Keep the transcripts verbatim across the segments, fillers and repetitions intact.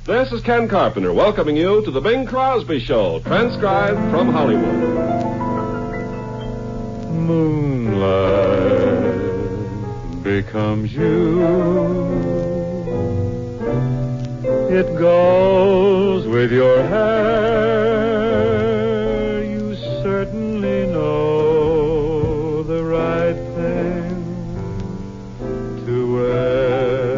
This is Ken Carpenter welcoming you to the Bing Crosby Show, transcribed from Hollywood. Moonlight becomes you. It goes with your hair. You certainly know the right thing to wear.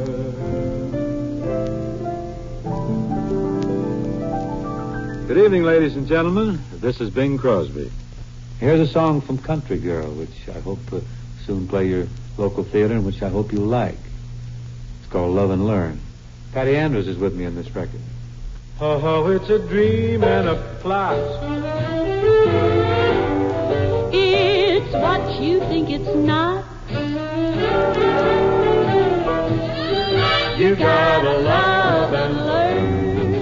Good evening, ladies and gentlemen. This is Bing Crosby. Here's a song from Country Girl, which I hope to soon play your local theater and which I hope you'll like. It's called Love and Learn. Patty Andrews is with me on this record. Oh, it's a dream and a plot. It's what you think it's not. You gotta love and learn.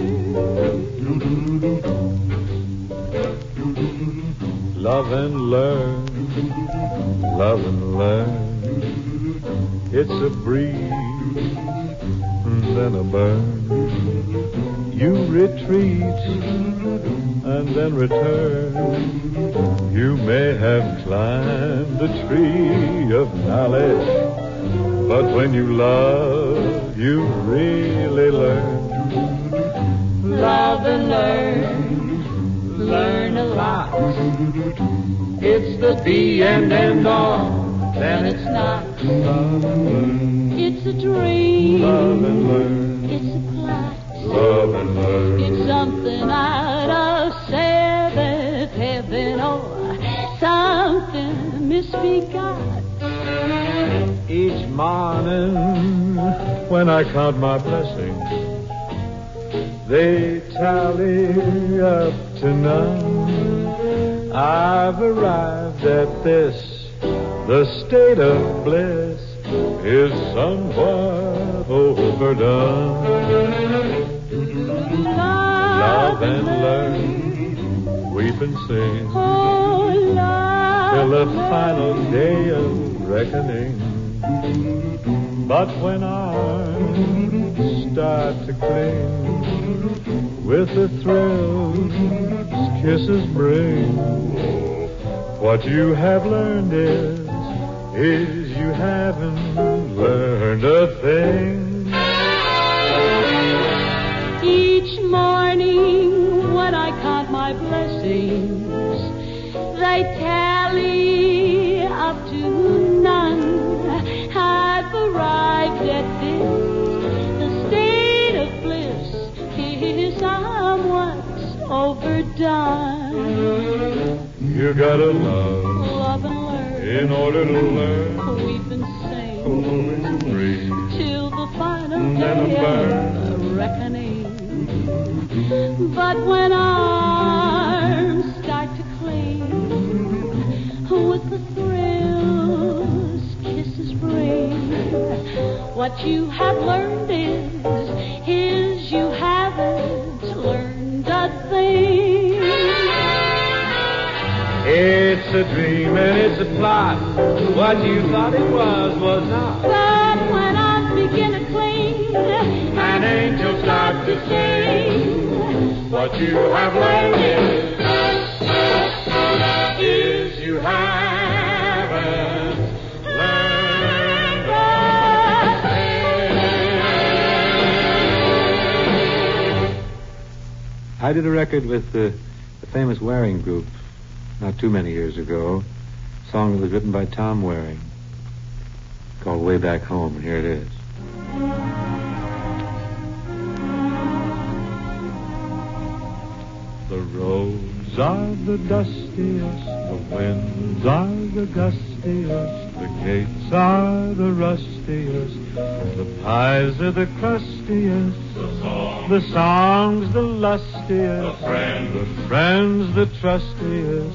Love and learn. Love and learn. It's a breeze and a burn. You retreat and then return. You may have climbed the tree of knowledge, but when you love, you really learn. Love and learn. Learn a lot. It's the be and end all, then it's not. It's a dream. Love and learn. It's a plot. Love and learn. It's something out of seventh heaven or something misbegot. Each morning when I count my blessings, they tally up to none. I've arrived at this, the state of bliss is somewhat overdone. Love and learn, weep and sing, Oh, love. till the final day of reckoning. But when arms start to cling, with the thrills kisses bring, what you have learned is, is you haven't learned a thing. Each morning when I count my blessings, they tally up to none. I've arrived at this, the state of bliss is somewhat overdone. You gotta love, Love and learn, in order to learn. weep and sing, Oh, breathe. till the final And day a burn. of reckoning. But when arms start to cling, with the thrills kisses bring, what you have learned is, is you haven't learned a thing. It's a dream and it's a plot. What you thought it was was not. But when I begin to cling, An angel starts to sing. What you have learned is, is you haven't learned a thing. I did a record with the, the famous Waring Group not too many years ago. A song that was written by Tom Waring called Way Back Home, and here it is. The roads are the dustiest, the winds are the gustiest, the gates are the rustiest, the pies are the crustiest, the songs, the, songs, the lustiest, the friends, the friends the trustiest,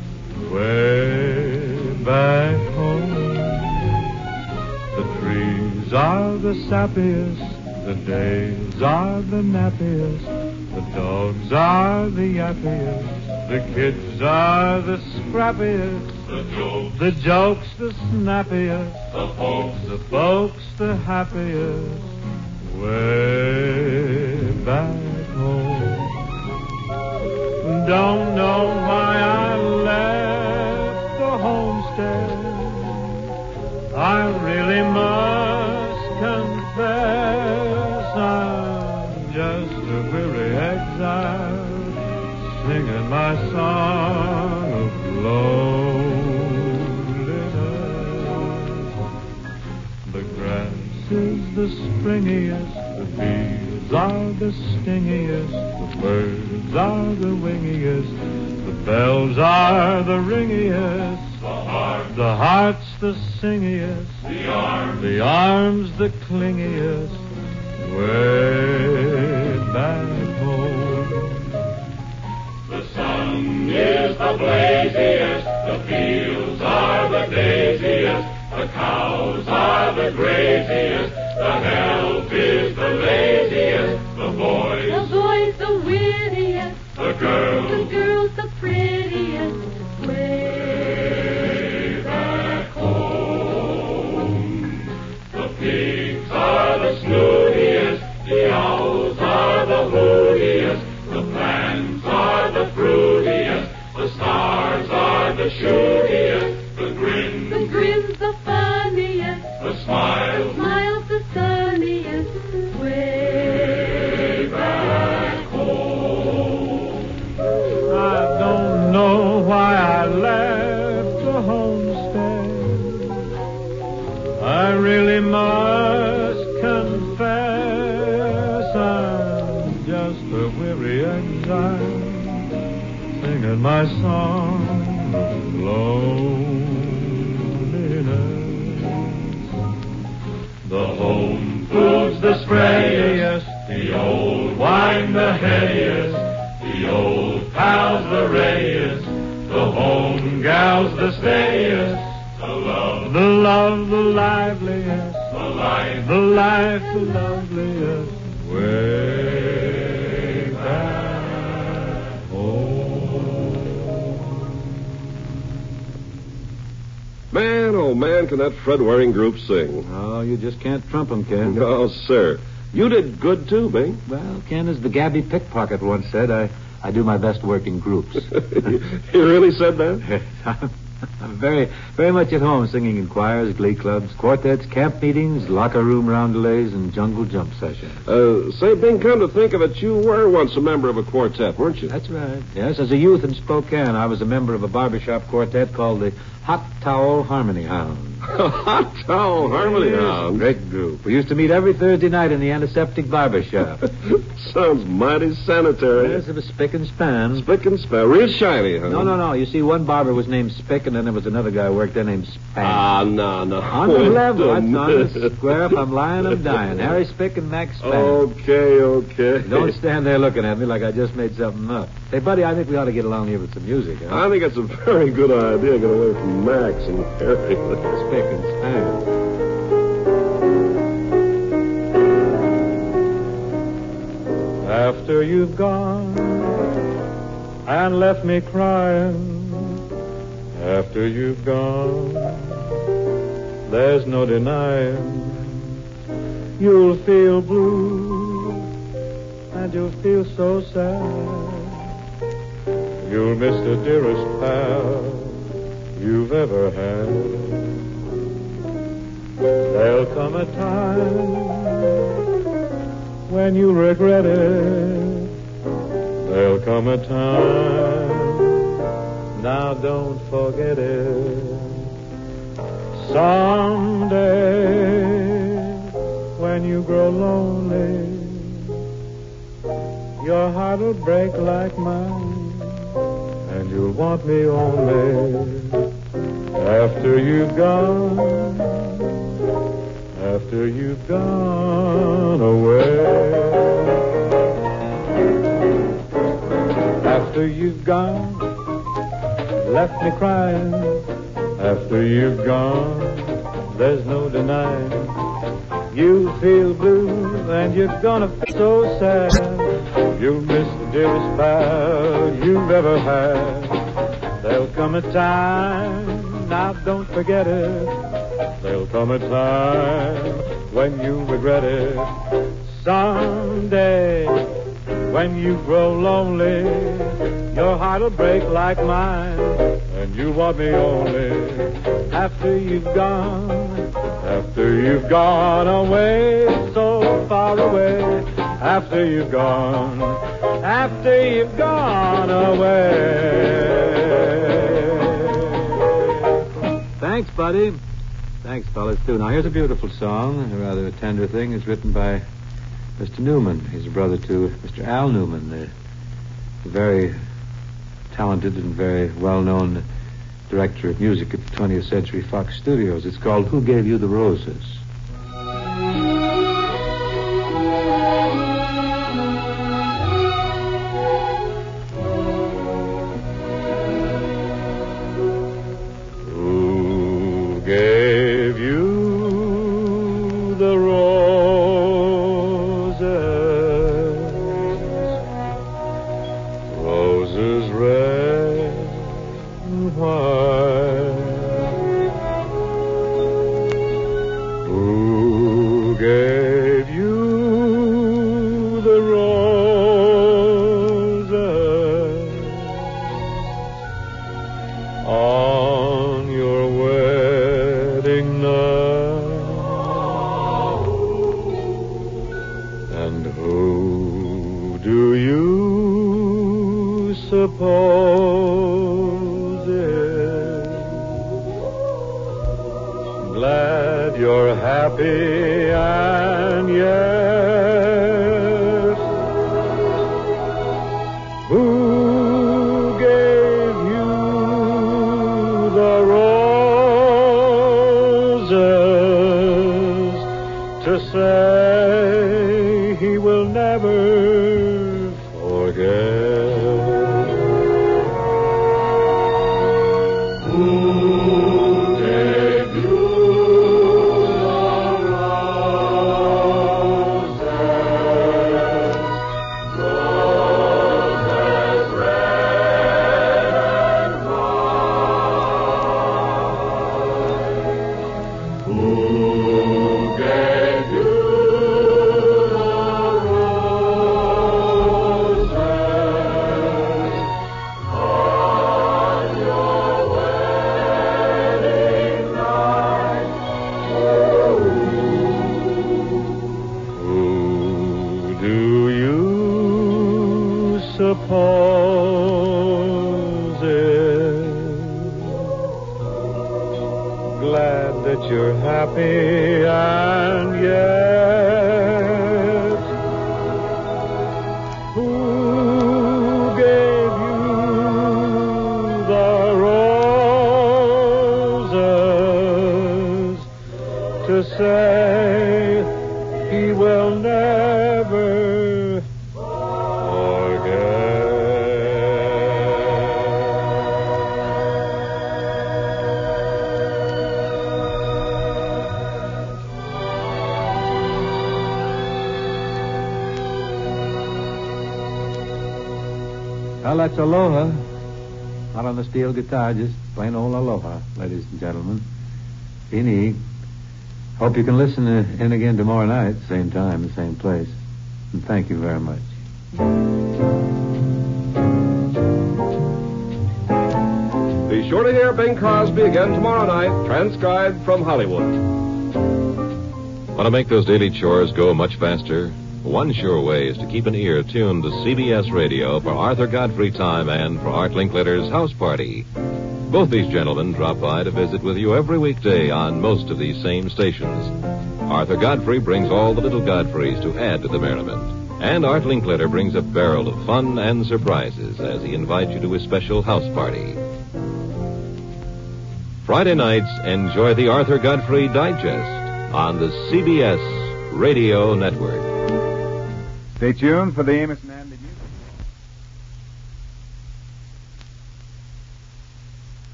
way back home. The trees are the sappiest, the days are the nappiest, the dogs are the yappiest, the kids are the scrappiest, the jokes, the, jokes, the snappiest, the folks, the folks the happiest, way back home. Don't know why I left the homestead. I really must confess I'm just a weary exile singing my song of loneliness. The grass is the springiest, the bees are the stingiest, the birds are the wingiest, the bells are the ringiest, the heart, the heart's the singiest, the arms, the arms the clingiest, way back home. The sun is the blaziest, the fields are the daisiest, the cows are the graziest, the help is the laziest, the boys, The boys the wittiest, the girls, the girls the prettiest, way back home. The pigs are the snootiest, the owls are the hoodiest, the plants are the fruitiest, the stars are the shootiest, the grins, the grins the funniest, the smiles, smiles the sunniest, way back home. I don't know why I left the homestead. I really must confess I'm just a weary exile singing my song of loneliness. The home food's the sprayiest, the old wine the headiest, the old pals the readiest, the home gals the steadiest, the love, the love the liveliest, the life, the life the loveliest, way back home. Man, oh man, can that Fred Waring group sing. Oh, you just can't trump 'em, Ken. No, sir. You did good, too, Bing. Well, Ken, as the Gabby Pickpocket once said, I, I do my best work in groups. You really said that? I'm very, very much at home singing in choirs, glee clubs, quartets, camp meetings, locker room roundelays, and jungle jump sessions. Uh, say, Bing, come to think of it, you were once a member of a quartet, weren't you? That's right. Yes, as a youth in Spokane, I was a member of a barbershop quartet called the Hot Towel Harmony Hound. Hot Towel Harmony Hound. Great group. We used to meet every Thursday night in the antiseptic barbershop. Sounds mighty sanitary. Yes, it was spick and span. Spick and span. Real shiny, huh? No, no, no. You see, one barber was named Spick, and then there was another guy who worked there named Span. Ah, no, no. On the level. That's on the square. If I'm lying, I'm dying. Harry Spick and Max Span. Okay, okay. Don't stand there looking at me like I just made something up. Hey, buddy, I think we ought to get along here with some music, huh? I think it's a very good idea, get away from Max and Harry. Spick and Span. After you've gone and left me crying, after you've gone, there's no denying you'll feel blue and you'll feel so sad. You'll miss the dearest pal you've ever had. There'll come a time when you regret it. There'll come a time, now don't forget it. Someday, when you grow lonely, your heart'll break like mine, and you'll want me only after you've gone, after you've gone away. After you've gone, left me crying. After you've gone, there's no denying you feel blue and you're gonna feel so sad. You'll miss the dearest pal you've ever had. There'll come a time, now don't forget it. There'll come a time when you regret it. Someday, When you grow lonely, your heart'll break like mine, and you want me only after you've gone, after you've gone away, so far away, after you've gone, after you've gone away. Thanks, buddy. Thanks, fellas, too. Now, here's a beautiful song, a rather tender thing. It's written by Mister Newman. He's a brother to Mister Al Newman, the, the very talented and very well-known director of music at the twentieth Century Fox Studios. It's called Who Gave You the Roses? Who gave you the roses? Roses red and white. Who gave you the roses on your wedding night? And who do you suppose is glad you're happy and yet who gave you the roses to say he will never forget? Who gave you the roses? Roses red and white. Who gave you the roses on your wedding night? Who do you suppose is glad that you're happy and yet who gave you the roses to say he will never Well, that's Aloha. Not on the steel guitar, just plain old Aloha, ladies and gentlemen. Beanie, hope you can listen in again tomorrow night, same time, the same place. And thank you very much. Be sure to hear Bing Crosby again tomorrow night, transcribed from Hollywood. Want to make those daily chores go much faster? One sure way is to keep an ear tuned to C B S Radio for Arthur Godfrey Time and for Art Linkletter's House Party. Both these gentlemen drop by to visit with you every weekday on most of these same stations. Arthur Godfrey brings all the little Godfreys to add to the merriment. And Art Linkletter brings a barrel of fun and surprises as he invites you to his special house party. Friday nights, enjoy the Arthur Godfrey Digest on the C B S Radio Network. Stay tuned for the Amos and Andy